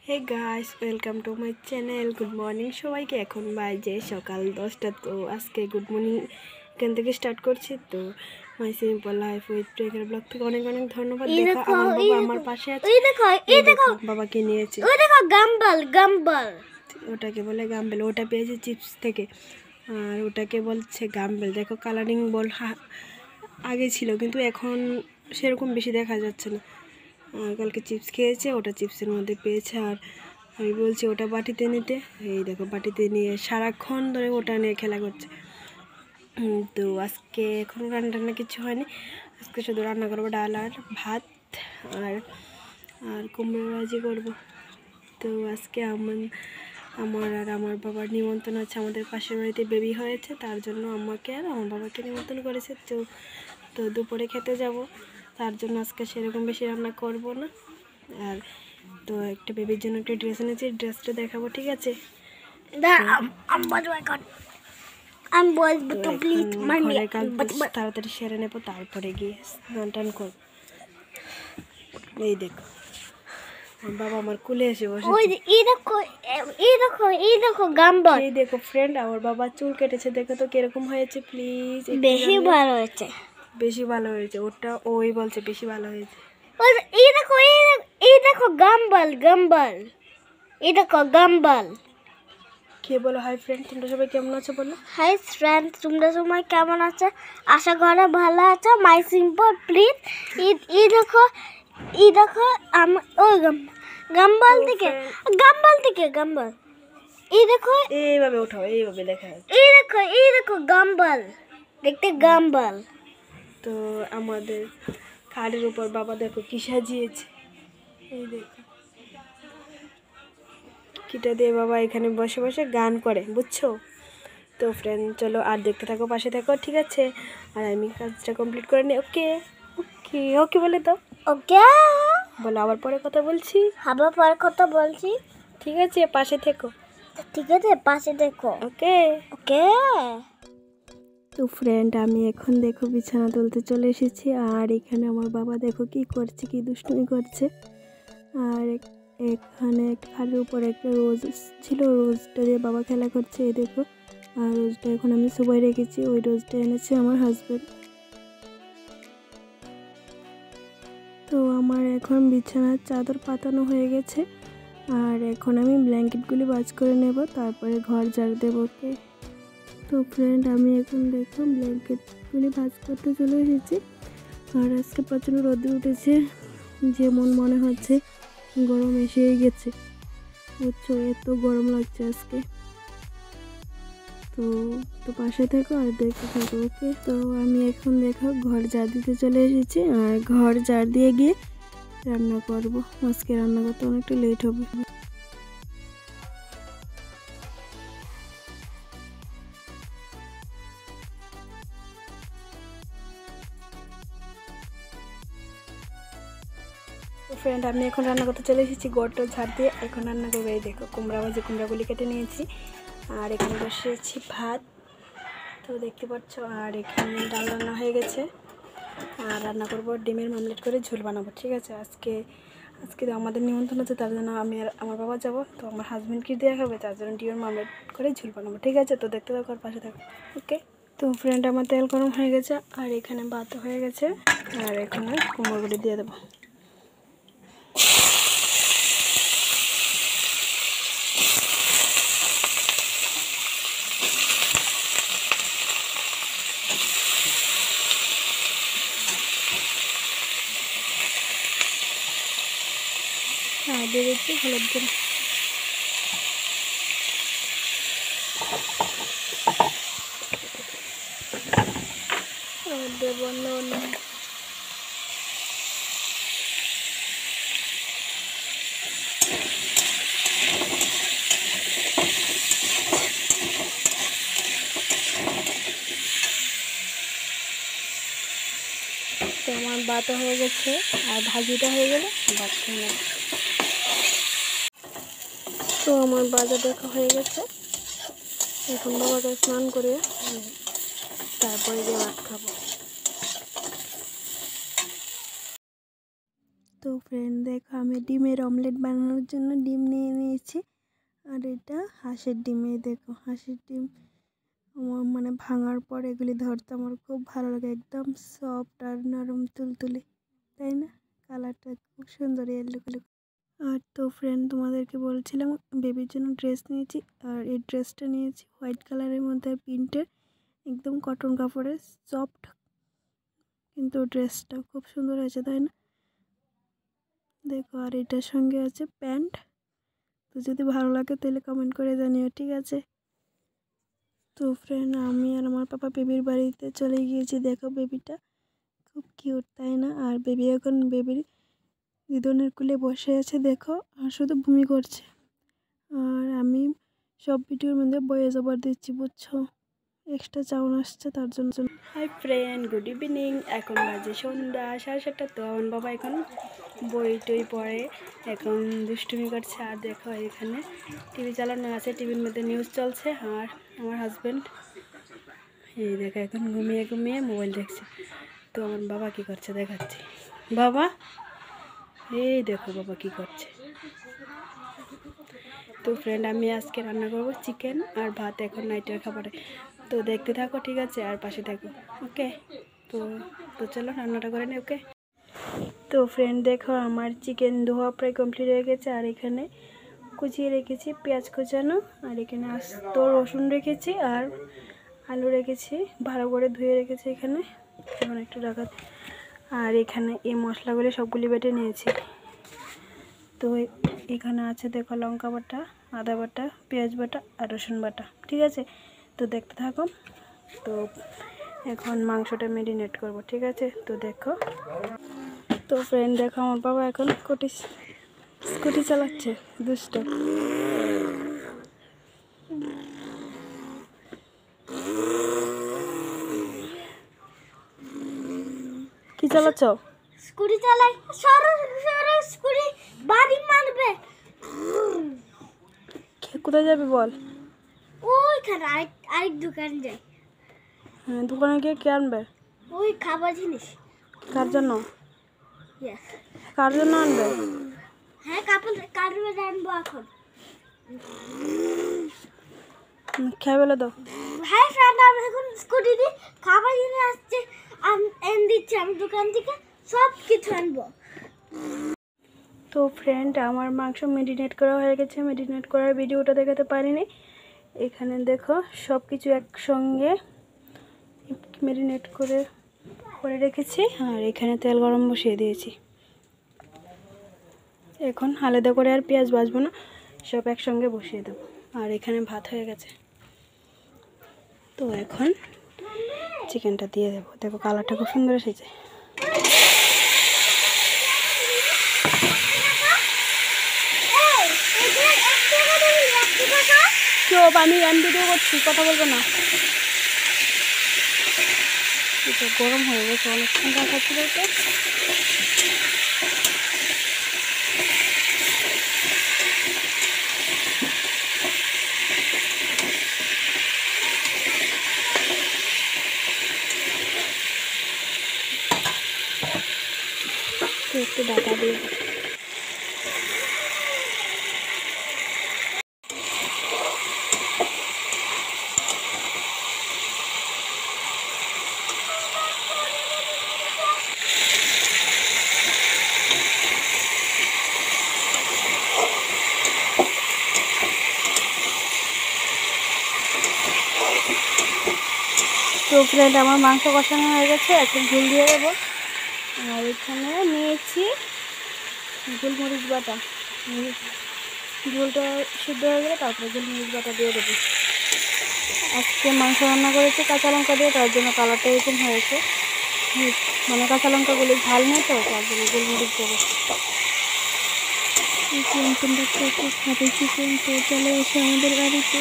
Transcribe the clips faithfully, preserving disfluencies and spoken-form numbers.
Hey guys, welcome to my channel. Good morning সবাইকে। এখন বাজে সকাল দশটা। তো আজকে গুড মর্নিং এখান থেকে স্টার্ট করছি। তো মাই সিম্পল লাইফ উইথ প্রেকের ব্লগ থেকে অনেক অনেক ধন্যবাদ। দেখো আমার বাবা আমার পাশে আছে। এই দেখো এই দেখো বাবাকে নিয়েছে। ওই দেখো গাম্বল গাম্বল, ওটাকে বলে গাম্বেল। ওটা পেয়েছে চিপস থেকে, আর ওটাকে বলছে গাম্বেল। দেখো কালারিং বল আগে ছিল, কিন্তু এখন সেরকম বেশি দেখা যাচ্ছে না। আর কালকে চিপস খেয়েছে, ওটা চিপসের মধ্যে পেয়েছে। আর আমি বলছি ওটা বাটিতে নিতে, এই দেখো বাটিতে নিয়ে সারাক্ষণ ধরে ওটা নিয়ে খেলা করছে। তো আজকে এখনও রান্না টান্না কিছু হয়নি। আজকে শুধু রান্না করবো ডাল আর ভাত আর আর কুমড়ো ভাজি করবো। তো আজকে আমার আমার আর আমার বাবার নিমন্ত্রণ আছে। আমাদের পাশের বাড়িতে বেবি হয়েছে, তার জন্য আমাকে আর আমার বাবাকে নিমন্ত্রণ করেছে। তো তো দুপুরে খেতে যাব, তার জন্য আজকে সেরকম বেশি রান্না করব না। আর তো একটা বেবির জন্য একটা ড্রেস এনেছি, ড্রেসটা দেখাবো, ঠিক আছে? তাড়াতাড়ি সেরে নেবো, তারপরে গিয়ে স্নান টান করবো। এই দেখো বাবা আমার কুলে এসে বসে। এই দেখো এই দেখো এই দেখো গাম্বল। এই দেখো ফ্রেন্ড, আমার বাবা চুল কেটেছে, দেখো তো কিরকম হয়েছে। প্লিজ, বেশি ভালো হয়েছে, বেশি ভালো হয়েছে। ওটা ওই বলছে বেশি ভালো হয়েছে। এই দেখো এই দেখো গাম্বল গাম্বল, এই দেখো গাম্বল। কে বলো হাই ফ্রেন্ড, তোমরা সবাই কেমন আছো বলো? হাই ফ্রেন্ড, তোমরা সবাই কেমন আছো? আশা করা ভালো আছো। My simple please. এই দেখো এই দেখো আমার ওই গাম্বল থেকে গাম্বল থেকে গাম্বল। এই দেখো এইভাবে উঠাও, এইভাবে দেখা যাচ্ছে। এই দেখো এই দেখো গাম্বল, দেখতে গাম্বল। তো আমাদের খাটের উপর বাবা দেখো কি সাজিয়েছে। এই দেখো কিটা দিয়ে বাবা এখানে বসে বসে গান করে, বুঝছো? তো ফ্রেন্ড চলো আর দেখতে থাকো, পাশে থাকো, ঠিক আছে? আর আমি কাজটা কমপ্লিট করে নিই। ওকে ওকে ওকে বলে তো ওকে বলো, আবার পরে কথা বলছি। আবার পরে কথা বলছি, ঠিক আছে? পাশে থেকো, ঠিক আছে? পাশে দেখো, ওকে ওকে। তো ফ্রেন্ড আমি এখন দেখো বিছানা তুলতে চলে এসেছি। আর এখানে আমার বাবা দেখো কি করছে, কি দুষ্টুমি করছে। আর এখানে খাটের উপর একটা রোজ ছিল, রোজটা দিয়ে বাবা খেলা করছে, এই দেখো। আর রোজটা এখন আমি সবাই রেখেছি, ওই রোজটা এনেছে আমার হাজব্যান্ড। তো আমার এখন বিছানার চাদর পাতানো হয়ে গেছে, আর এখন আমি ব্ল্যাঙ্কেটগুলি ভাঁজ করে নেব, তারপরে ঘর ঝাড় দেবো। ওকে তো ফ্রেন্ড আমি এখন দেখো ব্ল্যাঙ্কেটগুলি ভাঁজ করতে চলে এসেছি। আর আজকে প্রচণ্ড রোদে উঠেছে, যেমন মনে হচ্ছে গরম এসেই গেছে, বুঝছো? এত গরম লাগছে আজকে। তো তো পাশে থাকো আর দেখতে থাকো, ওকে? তো আমি এখন দেখো ঘর ঝাড় দিতে চলে এসেছি, আর ঘর ঝাড় দিয়ে গিয়ে রান্না করব। আজকে রান্না করতে অনেকটা লেট হবে। তো ফ্রেন্ড আমি এখন রান্না করতে চলে এসেছি, ঘরটা ঝাড় দিয়ে এখন রান্না করবো। এই দেখো কুমড়া ভাজি, কুমড়াগুলি কেটে নিয়েছি, আর এখানে বসিয়েছি ভাত, তো দেখতে পাচ্ছ। আর এখানে ডাল রান্না হয়ে গেছে, আর রান্না করবো ডিমের মামলেট করে ঝোল বানাবো, ঠিক আছে? আজকে আজকে আমাদের নিমন্ত্রণ আছে, তার জন্য আমি আর আমার বাবা যাবো। তো আমার হাজব্যান্ডকে দেওয়া হবে, তার জন্য ডিমের মামলেট করে ঝোল বানাবো, ঠিক আছে? তো দেখতে থাকো আর পাশে থাকো, ওকে? তো ফ্রেন্ড আমার তেল গরম হয়ে গেছে, আর এখানে ভাত হয়ে গেছে, আর এখানে কুমড়োগুলি দিয়ে দেবো। হ্যাঁ দিয়ে দিচ্ছি হলুদ গুঁড়ো। আর দেবো নুন। তো আমার ভাতও হয়ে গেছে, আর ভাজিটা হয়ে গেলে ভাত খেয়ে নেব। তো আমার বাজার দেখা হয়ে গেছে, এখন বাবাকে স্নান করে তারপরে গিয়ে ভাত খাবো। তো ফ্রেন্ড দেখো আমি ডিমের অমলেট বানানোর জন্য ডিম নিয়ে নিয়েছি, আর এটা হাঁসের ডিম। এই দেখো হাঁসের ডিম আমার মানে ভাঙার পর এগুলি ধরতে আমার খুব ভালো লাগে, একদম সফট আর নরম তুলতুলে, তাই না? কালারটা খুব সুন্দর ইয়েলো কালার। আর তো ফ্রেন্ড তোমাদেরকে বলছিলাম বেবির জন্য ড্রেস নিয়েছি, আর এই ড্রেসটা নিয়েছি হোয়াইট কালারের মধ্যে প্রিন্টের, একদম কটন কাপড়ের সফট, কিন্তু ড্রেসটা খুব সুন্দর আছে, তাই না? দেখো আর এটার সঙ্গে আছে প্যান্ট। তো যদি ভালো লাগে তাহলে কমেন্ট করে জানিও, ঠিক আছে? তো ফ্রেন্ড আমি আর আমার পাপা বেবির বাড়িতে চলে গিয়েছি। দেখো বেবিটা খুব কিউট, তাই না? আর বেবি এখন বেবির দিদনের কুলে বসে আছে, দেখো, আর শুধু বমি করছে। আর আমি সব ভিডিওর মধ্যে ভয়েস ওভার দিচ্ছি, বুঝছো? এক্সট্রা চাউন আসছে তার জন্য। Hi friend, good evening. এখন বাজে সন্ধ্যা সাড়ে সাতটা। তো আমার বাবা এখন বই টই পড়ে, এখন দুষ্টুমি করছে। আর দেখো এখানে টিভি চালানো আছে, টিভির মধ্যে নিউজ চলছে। আর আমার হাজব্যান্ড এই দেখো এখন ঘুমিয়ে ঘুমিয়ে মোবাইল দেখছে। তো আমার বাবা কি করছে দেখাচ্ছি। বাবা এই দেখো বাবা কি করছে। তো ফ্রেন্ড আমি আজকে রান্না করব চিকেন আর ভাত, এখন নাইটের খাবারে। তো দেখতে থাকো, ঠিক আছে? আর পাশে থাকো, ওকে? তো তো চলো রান্নাটা করে নি, ওকে? তো ফ্রেন্ড দেখো আমার চিকেন ধোয়া প্রায় কমপ্লিট হয়ে গেছে। আর এখানে কুচিয়ে রেখেছি পেঁয়াজ কুচানো, আর এখানে আস্ত রসুন রেখেছি, আর আলু রেখেছি, ভালো করে ধুয়ে রেখেছি এখানে, এখন একটু রাখা। আর এখানে এই মশলাগুলি সবগুলি বেটে নিয়েছি। তো এখানে আছে দেখো লঙ্কা বাটা, আদা বাটা, পেঁয়াজ বাটা আর রসুন বাটা, ঠিক আছে? তো দেখতে থাকো। তো এখন মাংসটা ম্যারিনেট করব, ঠিক আছে? তো দেখো। তো ফ্রেন্ড দেখো আমার বাবা এখন স্কুটি স্কুটি চালাচ্ছে, দুষ্ট। কি চালাচ্ছ? স্কুটি চালাই। সরো সরো, স্কুটি বাড়ি মারবে। কোথায় যাবি বল? ওইখানে আরেক আরেক দোকান যাই। হ্যাঁ, দোকানে গিয়ে কে আনবে? ওই খাবার জিনিস। কার জন্য? ইয়েস। কার জন্য আনবে? হ্যাঁ, কাপড় কাটবে জানবো এখন। খেয়ে বলে দাও। হ্যাঁ ফ্রেন্ড, আমি এখন স্কুটি দিয়ে খাবার জিনিস আসছে, আমি এনে দিচ্ছি আমি দোকান থেকে, সব কিছু আনবো। তো ফ্রেন্ড আমার মাংস মেরিনেট করা হয়ে গেছে। মেরিনেট করার ভিডিওটা দেখাতে পারিনি। এখানে দেখো সব কিছু একসঙ্গে মেরিনেট করে করে রেখেছি। আর এখানে তেল গরম বসিয়ে দিয়েছি। এখন আলাদা করে আর পেঁয়াজ ভাজবো না, সব একসঙ্গে বসিয়ে দেবো। আর এখানে ভাত হয়ে গেছে। তো এখন চিকেনটা দিয়ে দেবো। দেখো কালারটা খুব সুন্দর এসেছে। চুপ, আমি আমি ভিডিও করছি, কথা বলবো না। এটা গরম হয়ে গেছে, অনেকক্ষণ রাখা ছিল তো। একটু ঢাকা দিয়ে তো ফ্রেন্ড আমার মাংস কষানো হয়ে গেছে, এখন ঝোল দিয়ে দেবো। আর এখানে নিয়েছি গোলমরিচ বাটা। ঝোলটা সিদ্ধ হয়ে গেলে তারপরে গোলমরিচ বাটা দিয়ে দেবো। আজকে মাংস রান্না করেছি কাঁচা লঙ্কা দিয়ে, তার জন্য কালারটা এরকম হয়েছে। মানে কাঁচা লঙ্কাগুলি ঝাল নেই তো, তার জন্য গোলমরিচ দেবো। খাবে চিকেন, তো চলে এসে আমাদের বাড়িতে।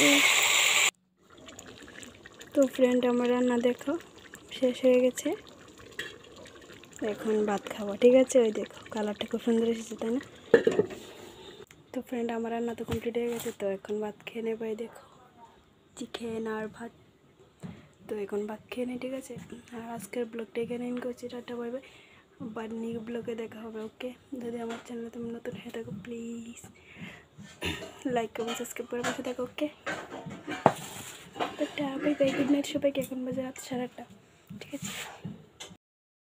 তো ফ্রেন্ড আমার রান্না দেখো শেষ হয়ে গেছে, এখন ভাত খাবো, ঠিক আছে? ওই দেখো কালারটা খুব সুন্দর এসেছে, তাই না? তো ফ্রেন্ড আমার রান্না তো কমপ্লিট হয়ে গেছে, তো এখন ভাত খেয়ে নেবো। এই দেখো চিকেন আর ভাত। তো এখন ভাত খেয়ে নেই, ঠিক আছে? আর আজকের ব্লগটা এখানে এন্ড করছি। টাটা, বাই বাই। আবার নিউ ব্লগে দেখা হবে। ওকে, যদি আমার চ্যানেলে তুমি নতুন হয়ে থাকো প্লিজ লাইক কমেন্ট সাবস্ক্রাইব করে বসে থাকো। ওকে, তো বাই বাই, গুড নাইট সবাইকে। এখন বাজে রাত সাড়ে আটটা। ঠিক আছে।